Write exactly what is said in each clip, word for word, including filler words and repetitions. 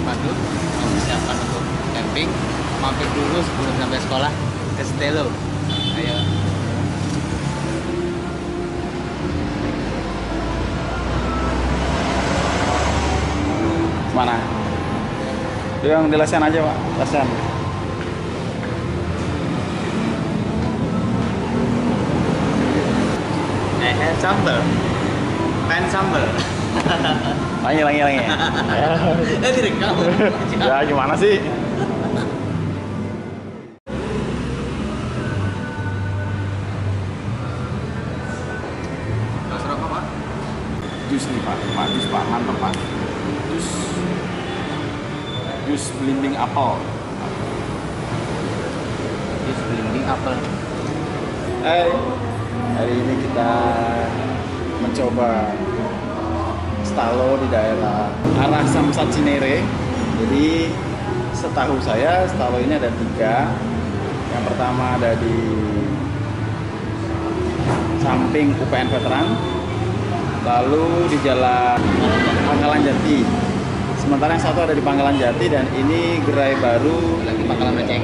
sepatu, mempersiapkan untuk camping, mampir dulu sebelum sampai sekolah ke Stelo. Ayo. Mana? Itu yang di Lesen aja, Pak. Lesen. Eh, sambal. Pen sambal. Lagi, lagi, lagi. Eh, direkam. Ya, gimana sih? Mas rokok, Pak? Jus nih, Pak. Pak, jus, Pak. Mantap, Pak. Jus. Jus belimbing apel. Jus belimbing apel. Hai. Hari ini kita mencoba Stalo di daerah arah Samsat Cinere. Jadi setahu saya Stalo ini ada tiga. Yang pertama ada di samping U P N Veteran, lalu di Jalan Pangkalan Jati. Sementara yang satu ada di Pangkalan Jati dan ini gerai baru Lagi Pangkalan Beceng.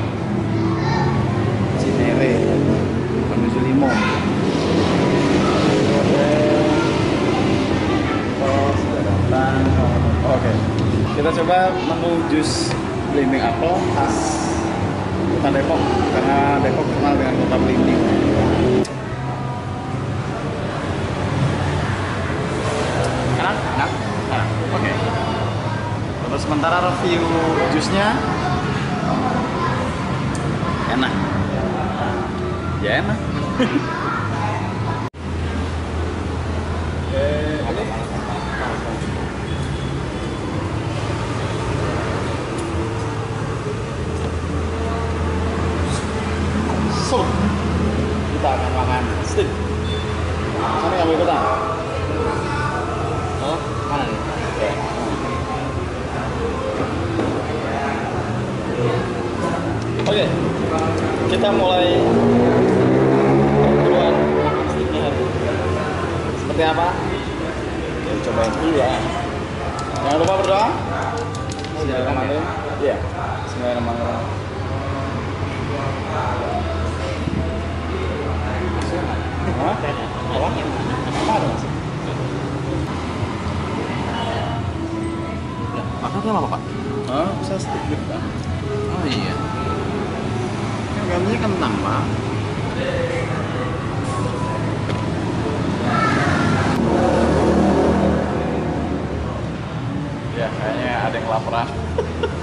Cinere menuju Limo. Oh, sudah datang. Oke, kita coba menu jus belimbing apel khas kota Depok karena Depok terkenal dengan kota belimbing. Enak? Enak? Enak. Oke. Untuk sementara review jusnya enak. Ya enak. So, kita akan makan steak. Mana kamu ikutan? Oh, mana nih? Oke, kita mulai perburuan steaknya hari. Seperti apa? Kita cobain dulu ya. Jangan lupa berdoa. Bismillahirrahmanirrahim. Iya. Bismillahirrahmanirrahim. Hah? Apa? Apa ada mas? Makannya apa, Pak? Hah? Bisa steak gitu kan? Oh iya. Yang gambarnya kentang, Pak. Ya, kayaknya ada yang kelaparan.